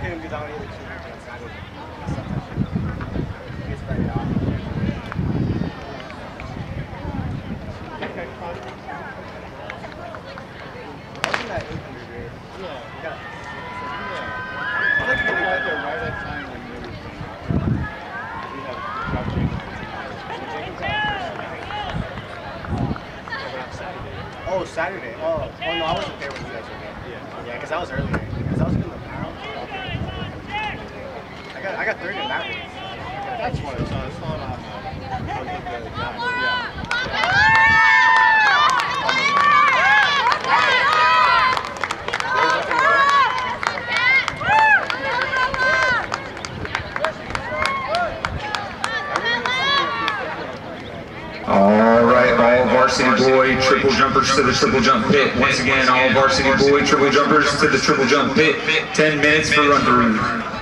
him because I don't either shoot on Saturday. It's very off. Okay, fine. Wasn't that 800 grade? Yeah. Yeah. I like to get right there right at time when we have job change. Oh, Saturday. Oh, no, I wasn't there when you guys were there. Yeah, because I was earlier. Because I was in the barrel. I got third in that race. That's what it's on. It's not on. All right, all varsity boy triple jumpers to the triple jump pit. Once again, all varsity boy triple jumpers to the triple jump pit. 10 minutes for run through.